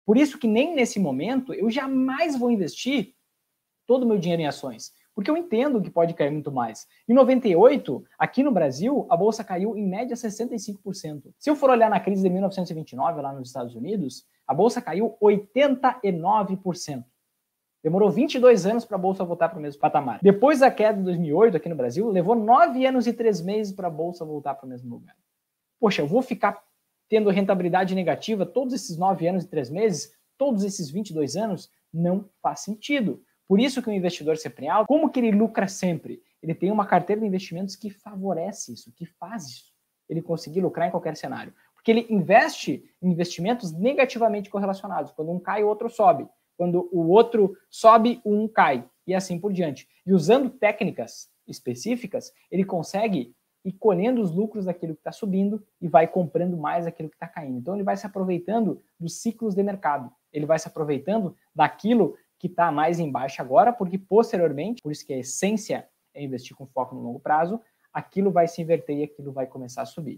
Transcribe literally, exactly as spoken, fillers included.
Por isso que nem nesse momento eu jamais vou investir todo o meu dinheiro em ações, porque eu entendo que pode cair muito mais. Em noventa e oito, aqui no Brasil, a bolsa caiu em média sessenta e cinco por cento. Se eu for olhar na crise de mil novecentos e vinte e nove, lá nos Estados Unidos, a bolsa caiu oitenta e nove por cento. Demorou vinte e dois anos para a bolsa voltar para o mesmo patamar. Depois da queda de dois mil e oito aqui no Brasil, levou nove anos e três meses para a bolsa voltar para o mesmo lugar. Poxa, eu vou ficar tendo rentabilidade negativa todos esses nove anos e três meses, todos esses vinte e dois anos? Não faz sentido. Por isso que o investidor sempre alto, como que ele lucra sempre? Ele tem uma carteira de investimentos que favorece isso, que faz isso. Ele conseguir lucrar em qualquer cenário. Porque ele investe em investimentos negativamente correlacionados. Quando um cai, o outro sobe. Quando o outro sobe, um cai. E assim por diante. E usando técnicas específicas, ele consegue ir colhendo os lucros daquilo que está subindo e vai comprando mais aquilo que está caindo. Então ele vai se aproveitando dos ciclos de mercado. Ele vai se aproveitando daquilo que está mais em baixa agora, porque posteriormente, por isso que a essência é investir com foco no longo prazo, aquilo vai se inverter e aquilo vai começar a subir.